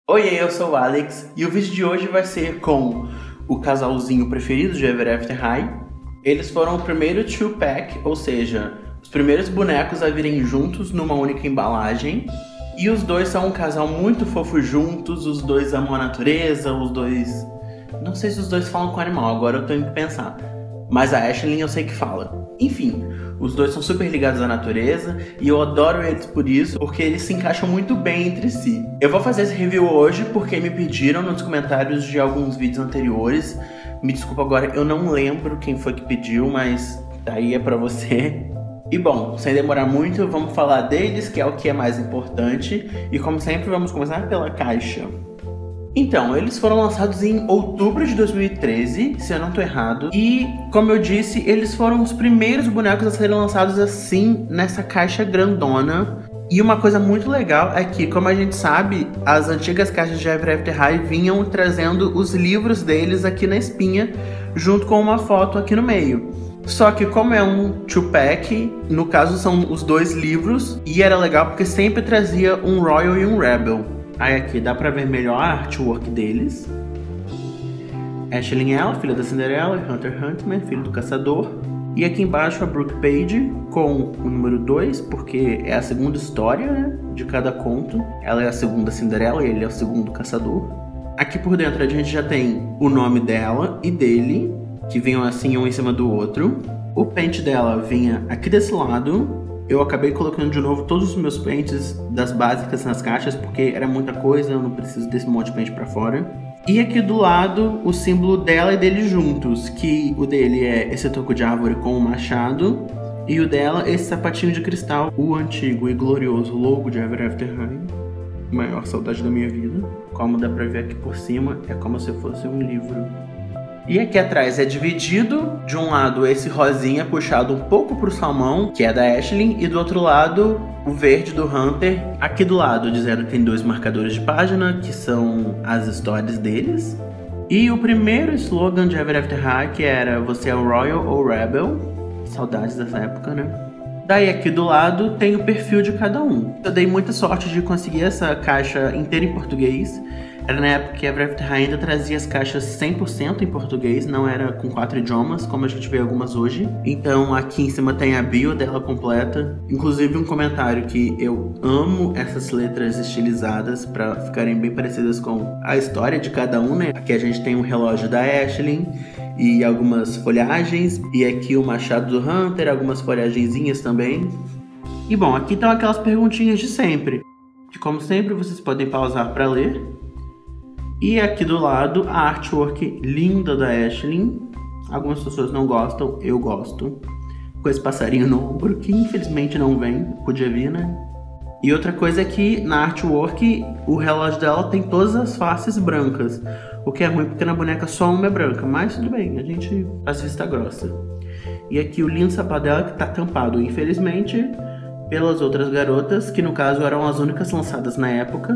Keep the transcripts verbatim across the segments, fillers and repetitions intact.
Oi, eu sou o Alex e o vídeo de hoje vai ser com o casalzinho preferido de Ever After High. Eles foram o primeiro two-pack, ou seja, os primeiros bonecos a virem juntos numa única embalagem. E os dois são um casal muito fofo juntos, os dois amam a natureza, os dois... Não sei se os dois falam com animal, agora eu tenho que pensar. Mas a Ashlyn eu sei que fala. Enfim, os dois são super ligados à natureza e eu adoro eles por isso, porque eles se encaixam muito bem entre si. Eu vou fazer esse review hoje porque me pediram nos comentários de alguns vídeos anteriores. Me desculpa agora, eu não lembro quem foi que pediu, mas daí é pra você. E bom, sem demorar muito, vamos falar deles, que é o que é mais importante. E como sempre, vamos começar pela caixa. Então, eles foram lançados em outubro de dois mil e treze, se eu não tô errado. E, como eu disse, eles foram os primeiros bonecos a serem lançados assim, nessa caixa grandona. E uma coisa muito legal é que, como a gente sabe, as antigas caixas de Ever After High vinham trazendo os livros deles aqui na espinha, junto com uma foto aqui no meio. Só que como é um two-pack, no caso são os dois livros, e era legal porque sempre trazia um Royal e um Rebel. Aí aqui dá pra ver melhor a artwork deles. Ashlyn ela, filha da Cinderela, e Hunter Huntsman, filho do caçador. E aqui embaixo a Brooke Page com o número dois, porque é a segunda história, né, de cada conto. Ela é a segunda Cinderela e ele é o segundo caçador. Aqui por dentro a gente já tem o nome dela e dele, que vinham assim um em cima do outro. O pente dela vinha aqui desse lado. Eu acabei colocando de novo todos os meus pentes das básicas nas caixas, porque era muita coisa, eu não preciso desse monte de pente pra fora. E aqui do lado, o símbolo dela e dele juntos, que o dele é esse toco de árvore com o machado, e o dela, esse sapatinho de cristal, o antigo e glorioso logo de Ever After High. Maior saudade da minha vida. Como dá pra ver aqui por cima, é como se fosse um livro. E aqui atrás é dividido, de um lado esse rosinha puxado um pouco pro salmão, que é da Ashlyn, e do outro lado o verde do Hunter. Aqui do lado dizendo que tem dois marcadores de página, que são as histórias deles. E o primeiro slogan de Ever After High, que era você é o Royal ou Rebel. Saudades dessa época, né? Daí aqui do lado tem o perfil de cada um. Eu dei muita sorte de conseguir essa caixa inteira em português. Era na época que a Ever After High ainda trazia as caixas cem por cento em português, não era com quatro idiomas, como a gente vê algumas hoje. Então aqui em cima tem a bio dela completa. Inclusive um comentário que eu amo essas letras estilizadas para ficarem bem parecidas com a história de cada um, né? Aqui a gente tem um relógio da Ashlyn e algumas folhagens. E aqui o machado do Hunter, algumas folhagenzinhas também. E bom, aqui estão aquelas perguntinhas de sempre, que como sempre vocês podem pausar para ler. E aqui do lado, a artwork linda da Ashlyn. Algumas pessoas não gostam, eu gosto. Com esse passarinho no ombro, que infelizmente não vem, podia vir, né? E outra coisa é que na artwork, o relógio dela tem todas as faces brancas. O que é ruim porque na boneca só uma é branca, mas tudo bem, a gente faz vista grossa. E aqui o lindo sapato dela que tá tampado, infelizmente, pelas outras garotas, que no caso eram as únicas lançadas na época.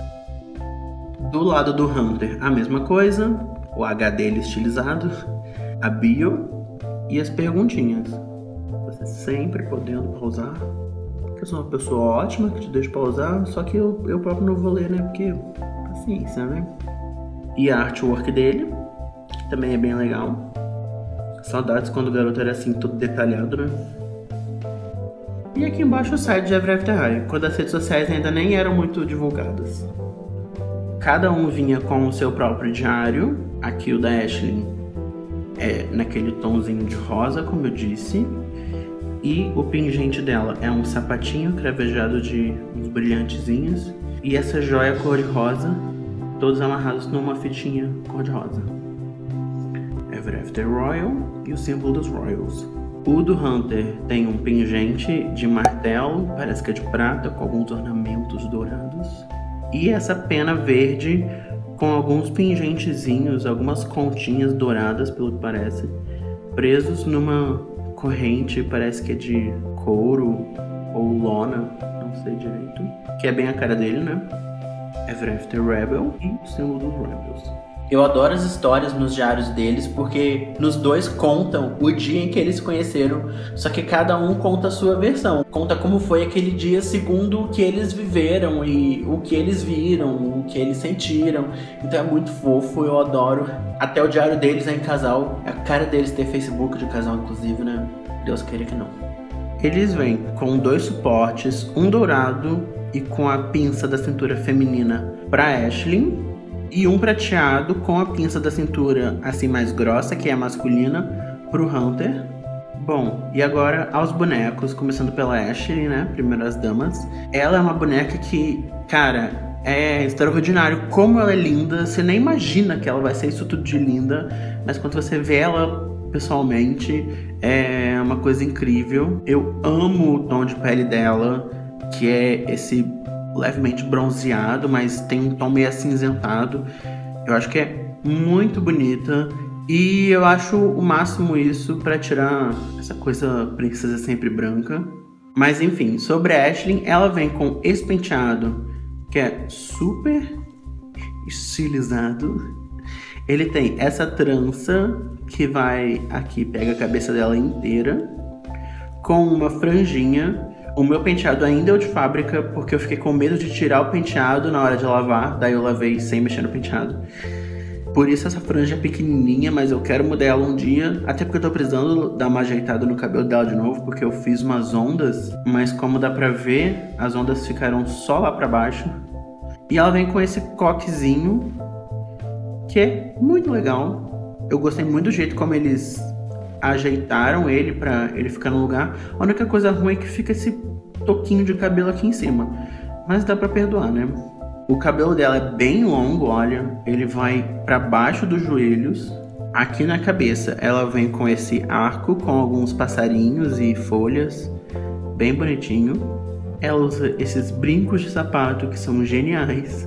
Do lado do Hunter, a mesma coisa, o H dele estilizado, a bio e as perguntinhas. Você sempre podendo pausar, porque eu sou uma pessoa ótima que te deixa pausar, só que eu, eu próprio não vou ler, né? Porque paciência, né? E a artwork dele, que também é bem legal. Saudades quando o garoto era assim, todo detalhado, né? E aqui embaixo o site de Ever After High, quando as redes sociais ainda nem eram muito divulgadas. Cada um vinha com o seu próprio diário. Aqui o da Ashlyn é naquele tomzinho de rosa, como eu disse. E o pingente dela é um sapatinho cravejado de uns brilhantezinhos. E essa joia cor-de-rosa, todos amarrados numa fitinha cor-de-rosa. Ever After Royal e o símbolo dos Royals. O do Hunter tem um pingente de martelo, parece que é de prata, com alguns ornamentos dourados. E essa pena verde com alguns pingentezinhos, algumas continhas douradas, pelo que parece, presos numa corrente, parece que é de couro ou lona, não sei direito, que é bem a cara dele, né? Ever After Rebel e o símbolo dos Rebels. Eu adoro as histórias nos diários deles, porque nos dois contam o dia em que eles se conheceram, só que cada um conta a sua versão. Conta como foi aquele dia segundo o que eles viveram e o que eles viram, o que eles sentiram. Então é muito fofo, eu adoro. Até o diário deles é em casal. É a cara deles ter Facebook de casal, inclusive, né? Deus queira que não. Eles vêm com dois suportes, um dourado e com a pinça da cintura feminina pra Ashley, e um prateado com a pinça da cintura assim mais grossa, que é a masculina, pro Hunter. Bom, e agora aos bonecos, começando pela Ashley, né, primeiras damas. Ela é uma boneca que, cara, é extraordinário como ela é linda. Você nem imagina que ela vai ser isso tudo de linda, mas quando você vê ela pessoalmente, é uma coisa incrível. Eu amo o tom de pele dela, que é esse levemente bronzeado, mas tem um tom meio acinzentado. Eu acho que é muito bonita e eu acho o máximo isso pra tirar essa coisa princesa sempre branca. Mas enfim, sobre a Ashley, ela vem com esse penteado que é super estilizado. Ele tem essa trança que vai aqui, pega a cabeça dela inteira, com uma franjinha. O meu penteado ainda é o de fábrica, porque eu fiquei com medo de tirar o penteado na hora de lavar. Daí eu lavei sem mexer no penteado. Por isso essa franja é pequenininha, mas eu quero mudar ela um dia. Até porque eu tô precisando dar uma ajeitada no cabelo dela de novo, porque eu fiz umas ondas. Mas como dá pra ver, as ondas ficaram só lá pra baixo. E ela vem com esse coquezinho, que é muito legal. Eu gostei muito do jeito como eles ajeitaram ele pra ele ficar no lugar. A única coisa ruim é que fica esse toquinho de cabelo aqui em cima, mas dá pra perdoar, né? O cabelo dela é bem longo, olha. Ele vai pra baixo dos joelhos. Aqui na cabeça ela vem com esse arco com alguns passarinhos e folhas, bem bonitinho. Ela usa esses brincos de sapato que são geniais,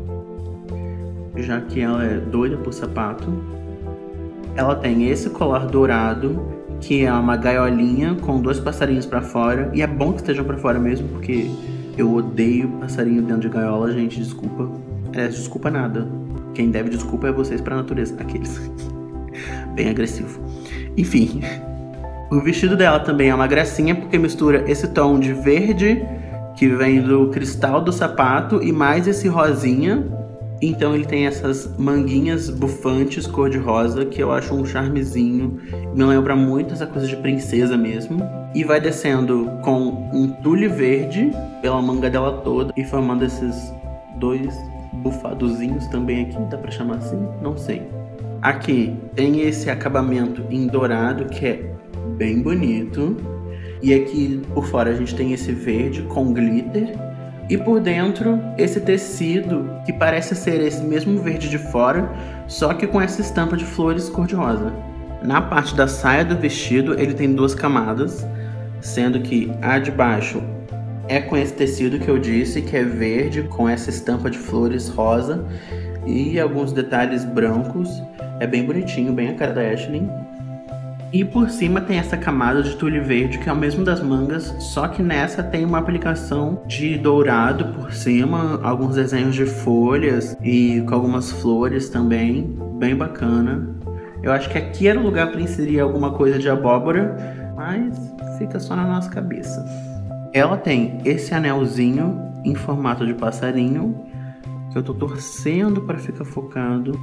já que ela é doida por sapato. Ela tem esse colar dourado, que é uma gaiolinha com dois passarinhos pra fora. E é bom que estejam pra fora mesmo, porque eu odeio passarinho dentro de gaiola, gente, desculpa. É, desculpa nada. Quem deve desculpa é vocês pra natureza. Aqueles. Bem agressivo. Enfim. O vestido dela também é uma gracinha, porque mistura esse tom de verde, que vem do cristal do sapato, e mais esse rosinha. Então ele tem essas manguinhas bufantes cor-de-rosa, que eu acho um charmezinho. Me lembra muito essa coisa de princesa mesmo. E vai descendo com um tule verde pela manga dela toda, e formando esses dois bufadozinhos também aqui, dá pra chamar assim? Não sei. Aqui tem esse acabamento em dourado, que é bem bonito. E aqui por fora a gente tem esse verde com glitter. E por dentro, esse tecido que parece ser esse mesmo verde de fora, só que com essa estampa de flores cor-de-rosa. Na parte da saia do vestido, ele tem duas camadas, sendo que a de baixo é com esse tecido que eu disse, que é verde, com essa estampa de flores rosa e alguns detalhes brancos. É bem bonitinho, bem a cara da Ashley. E por cima tem essa camada de tule verde, que é o mesmo das mangas, só que nessa tem uma aplicação de dourado por cima, alguns desenhos de folhas e com algumas flores também, bem bacana. Eu acho que aqui era o lugar para inserir alguma coisa de abóbora, mas fica só na nossa cabeça. Ela tem esse anelzinho em formato de passarinho, que eu tô torcendo para ficar focado.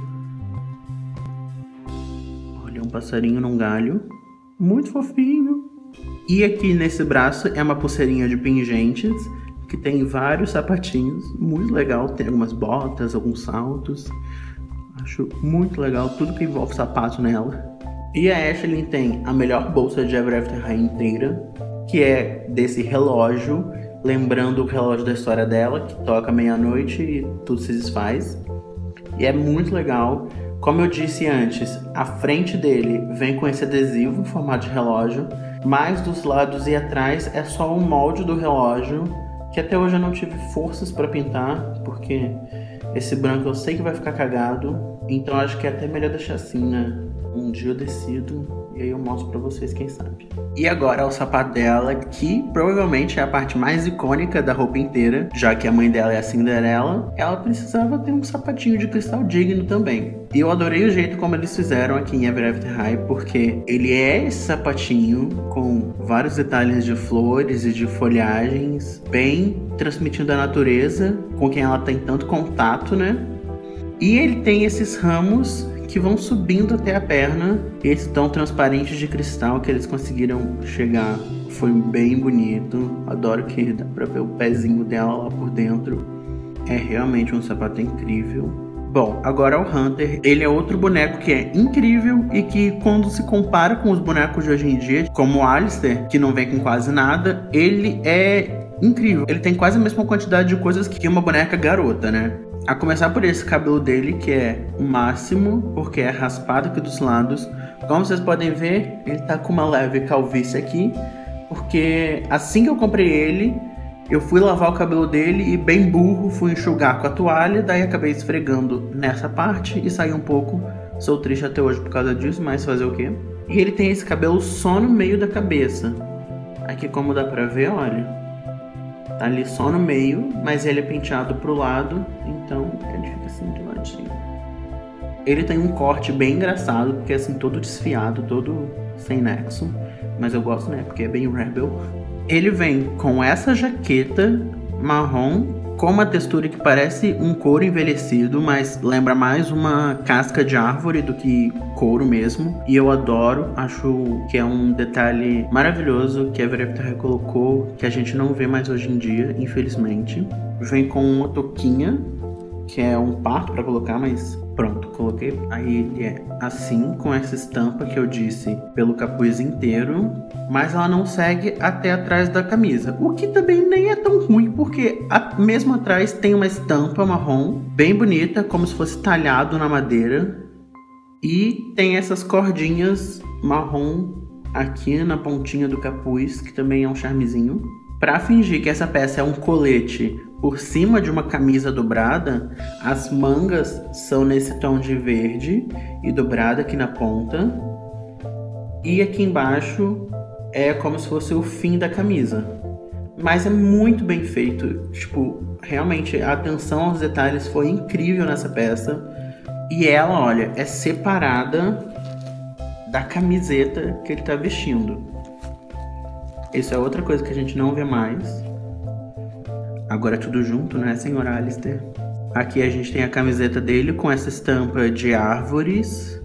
Um passarinho num galho, muito fofinho. E aqui nesse braço é uma pulseirinha de pingentes, que tem vários sapatinhos, muito legal. Tem algumas botas, alguns saltos. Acho muito legal tudo que envolve sapato nela. E a Ashley tem a melhor bolsa de Ever After High inteira, que é desse relógio, lembrando o relógio da história dela, que toca meia-noite e tudo se desfaz. E é muito legal. Como eu disse antes, a frente dele vem com esse adesivo em formato de relógio, mas dos lados e atrás é só um molde do relógio, que até hoje eu não tive forças para pintar, porque esse branco eu sei que vai ficar cagado, então acho que é até melhor deixar assim, né? Um dia eu decido, E aí eu mostro pra vocês, quem sabe. E agora é o sapato dela, que provavelmente é a parte mais icônica da roupa inteira. Já que a mãe dela é a Cinderela, ela precisava ter um sapatinho de cristal digno também. E eu adorei o jeito como eles fizeram aqui em Ever After High, porque ele é esse sapatinho com vários detalhes de flores e de folhagens, bem transmitindo a natureza com quem ela tem tanto contato, né? E ele tem esses ramos que vão subindo até a perna. Esse tom transparente de cristal que eles conseguiram chegar foi bem bonito. Adoro que dá pra ver o pezinho dela lá por dentro. É realmente um sapato incrível. Bom, agora o Hunter. Ele é outro boneco que é incrível e que, quando se compara com os bonecos de hoje em dia, como o Alistair, que não vem com quase nada, ele é incrível. Ele tem quase a mesma quantidade de coisas que uma boneca garota, né? A começar por esse cabelo dele, que é o máximo, porque é raspado aqui dos lados. Como vocês podem ver, ele tá com uma leve calvície aqui, porque assim que eu comprei ele, eu fui lavar o cabelo dele e, bem burro, fui enxugar com a toalha, daí acabei esfregando nessa parte e saí um pouco. Sou triste até hoje por causa disso, mas fazer o quê? E ele tem esse cabelo só no meio da cabeça. Aqui, como dá pra ver, olha, tá ali só no meio, mas ele é penteado pro lado, então ele fica assim de ladinho. Ele tem um corte bem engraçado, porque é assim, todo desfiado, todo sem nexo, mas eu gosto, né, porque é bem rebel. Ele vem com essa jaqueta marrom, com uma textura que parece um couro envelhecido, mas lembra mais uma casca de árvore do que couro mesmo. E eu adoro, acho que é um detalhe maravilhoso que a Ever After High colocou, que a gente não vê mais hoje em dia, infelizmente. Vem com uma touquinha, que é um parto pra colocar, mas pronto, coloquei. Aí ele é assim, com essa estampa que eu disse, pelo capuz inteiro, mas ela não segue até atrás da camisa, o que também nem é tão ruim, porque a, mesmo atrás tem uma estampa marrom, bem bonita, como se fosse talhado na madeira, e tem essas cordinhas marrom aqui na pontinha do capuz, que também é um charmezinho. Para fingir que essa peça é um colete por cima de uma camisa dobrada, as mangas são nesse tom de verde e dobrada aqui na ponta. E aqui embaixo é como se fosse o fim da camisa. Mas é muito bem feito. Tipo, realmente a atenção aos detalhes foi incrível nessa peça. E ela, olha, é separada da camiseta que ele tá vestindo. Isso é outra coisa que a gente não vê mais. Agora é tudo junto, né, senhor Alistair? Aqui a gente tem a camiseta dele com essa estampa de árvores.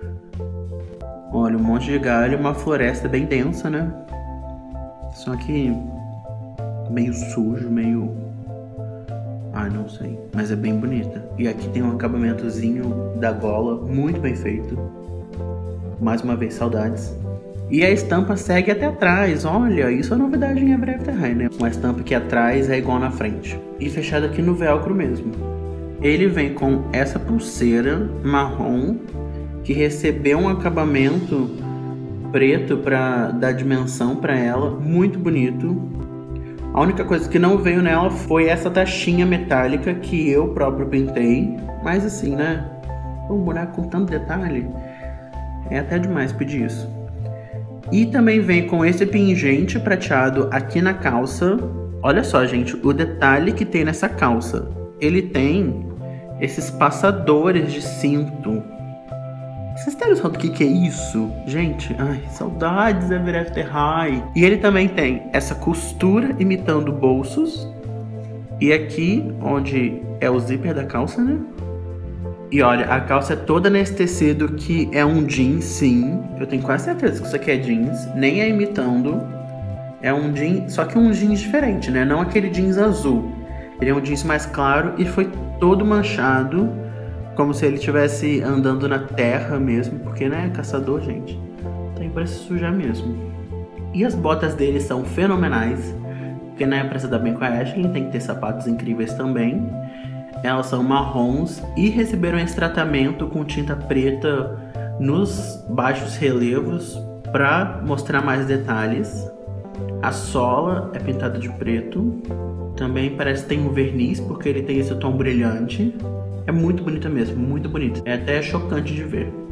Olha, um monte de galho, uma floresta bem densa, né? Só que meio sujo, meio... Ah, não sei. Mas é bem bonita. E aqui tem um acabamentozinho da gola muito bem feito. Mais uma vez, saudades. E a estampa segue até atrás, olha, isso é novidade em Ever After High, né? Uma estampa que atrás é igual na frente. E fechado aqui no velcro mesmo. Ele vem com essa pulseira marrom, que recebeu um acabamento preto para dar dimensão para ela, muito bonito. A única coisa que não veio nela foi essa taxinha metálica que eu próprio pintei. Mas assim, né? Um boneco com tanto detalhe, é até demais pedir isso. E também vem com esse pingente prateado aqui na calça. Olha só, gente, o detalhe que tem nessa calça. Ele tem esses passadores de cinto. Vocês têm noção do que, que é isso? Gente, ai, saudades Ever After High. E ele também tem essa costura imitando bolsos. E aqui, onde é o zíper da calça, né? E olha, a calça é toda nesse tecido que é um jeans, sim. Eu tenho quase certeza que isso aqui é jeans. Nem é imitando. É um jeans, só que um jeans diferente, né? Não aquele jeans azul. Ele é um jeans mais claro e foi todo manchado. Como se ele estivesse andando na terra mesmo. Porque, né, caçador, gente. Tem pra se sujar mesmo. E as botas dele são fenomenais. Porque, né, pra se dar bem com a Ashley, tem que ter sapatos incríveis também. Elas são marrons e receberam esse tratamento com tinta preta nos baixos relevos para mostrar mais detalhes. A sola é pintada de preto. Também parece que tem um verniz, porque ele tem esse tom brilhante. É muito bonita mesmo, muito bonita. É até chocante de ver.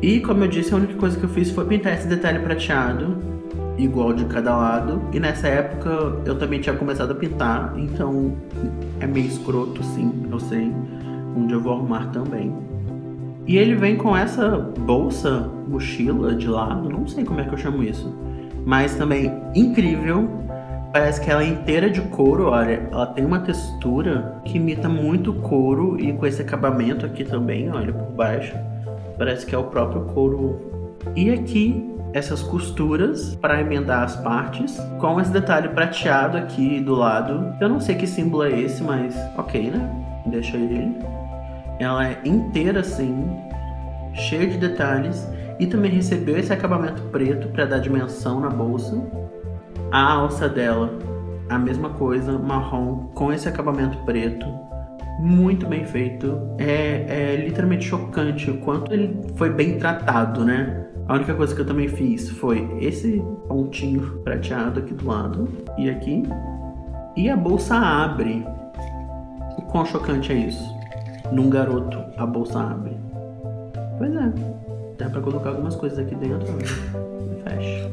E como eu disse, a única coisa que eu fiz foi pintar esse detalhe prateado, igual de cada lado. E nessa época eu também tinha começado a pintar, então é meio escroto, sim, eu sei. Um dia eu vou arrumar também. E ele vem com essa bolsa, mochila de lado, não sei como é que eu chamo isso, mas também incrível. Parece que ela é inteira de couro, olha, ela tem uma textura que imita muito couro e com esse acabamento aqui também, olha, por baixo. Parece que é o próprio couro. E aqui, essas costuras para emendar as partes, com esse detalhe prateado aqui do lado. Eu não sei que símbolo é esse, mas ok, né? Deixa ele. Ela é inteira assim, cheia de detalhes. E também recebeu esse acabamento preto para dar dimensão na bolsa. A alça dela, a mesma coisa, marrom, com esse acabamento preto. Muito bem feito. É, é literalmente chocante o quanto ele foi bem tratado, né? A única coisa que eu também fiz foi esse pontinho prateado aqui do lado e aqui. E a bolsa abre. O quão chocante é isso? Num garoto, a bolsa abre. Pois é. Dá pra colocar algumas coisas aqui dentro. E fecha.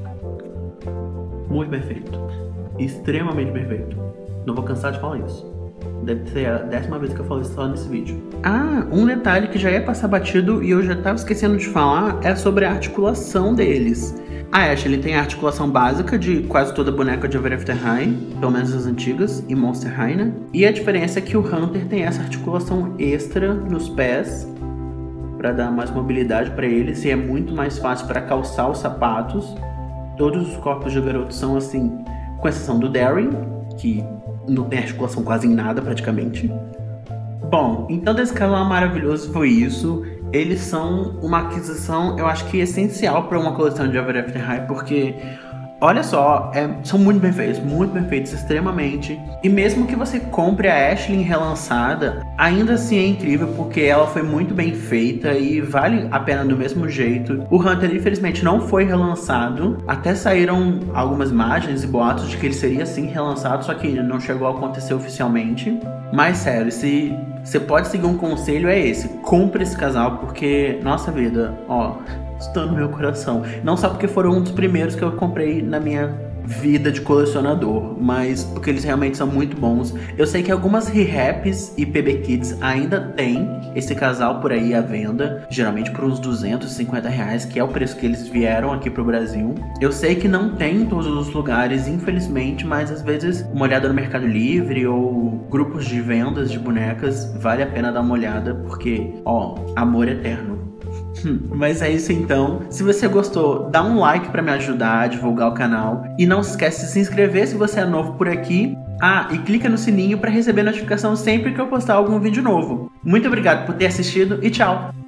Muito perfeito. Extremamente perfeito. Não vou cansar de falar isso. Deve ser a décima vez que eu falo isso só nesse vídeo. Ah, um detalhe que já ia passar batido e eu já tava esquecendo de falar é sobre a articulação deles. A Ashley tem a articulação básica de quase toda boneca de Ever After High, pelo menos as antigas, e Monster High, né? E a diferença é que o Hunter tem essa articulação extra nos pés, para dar mais mobilidade para eles, e é muito mais fácil para calçar os sapatos. Todos os corpos de garotos são assim, com exceção do Darren, que não tem articulação quase em nada praticamente. Bom, então desse casal maravilhoso foi isso. Eles são uma aquisição, eu acho que essencial para uma coleção de Ever After High, porque olha só, é, são muito bem feitos, muito bem feitos, extremamente. E mesmo que você compre a Ashley relançada, ainda assim é incrível, porque ela foi muito bem feita e vale a pena do mesmo jeito. O Hunter, infelizmente, não foi relançado. Até saíram algumas imagens e boatos de que ele seria sim relançado, só que não chegou a acontecer oficialmente. Mas sério, se você pode seguir um conselho, é esse: compre esse casal, porque, nossa vida, ó, está no meu coração. Não só porque foram um dos primeiros que eu comprei na minha vida de colecionador, mas porque eles realmente são muito bons. Eu sei que algumas Rehaps e P B Kids ainda tem esse casal por aí à venda, geralmente por uns duzentos e cinquenta reais, que é o preço que eles vieram aqui pro Brasil. Eu sei que não tem em todos os lugares, infelizmente, mas às vezes uma olhada no Mercado Livre ou grupos de vendas de bonecas vale a pena dar uma olhada, porque, ó, amor eterno. Mas é isso então. Se você gostou, dá um like pra me ajudar a divulgar o canal. E não se esquece de se inscrever se você é novo por aqui. Ah, e clica no sininho pra receber notificação sempre que eu postar algum vídeo novo. Muito obrigado por ter assistido e tchau!